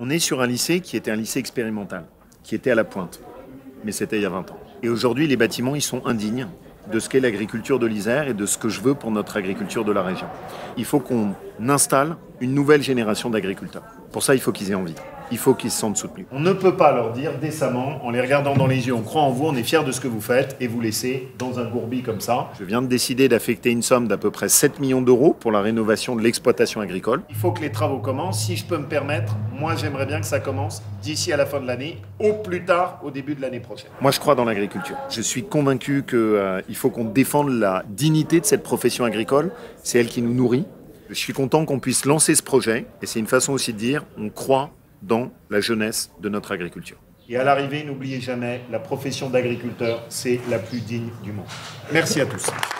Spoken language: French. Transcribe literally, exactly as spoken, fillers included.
On est sur un lycée qui était un lycée expérimental, qui était à la pointe. Mais c'était il y a vingt ans. Et aujourd'hui, les bâtiments, ils sont indignes de ce qu'est l'agriculture de l'Isère et de ce que je veux pour notre agriculture de la région. Il faut qu'on installe une nouvelle génération d'agriculteurs. Pour ça, il faut qu'ils aient envie. Il faut qu'ils se sentent soutenus. On ne peut pas leur dire décemment, en les regardant dans les yeux, on croit en vous, on est fiers de ce que vous faites, et vous laisser dans un gourbi comme ça. Je viens de décider d'affecter une somme d'à peu près sept millions d'euros pour la rénovation de l'exploitation agricole. Il faut que les travaux commencent. Si je peux me permettre, moi j'aimerais bien que ça commence d'ici à la fin de l'année, au plus tard au début de l'année prochaine. Moi je crois dans l'agriculture. Je suis convaincu qu'il euh, faut qu'on défende la dignité de cette profession agricole. C'est elle qui nous nourrit. Je suis content qu'on puisse lancer ce projet, et c'est une façon aussi de dire on croit dans la jeunesse de notre agriculture. Et à l'arrivée, n'oubliez jamais, la profession d'agriculteur, c'est la plus digne du monde. Merci à tous.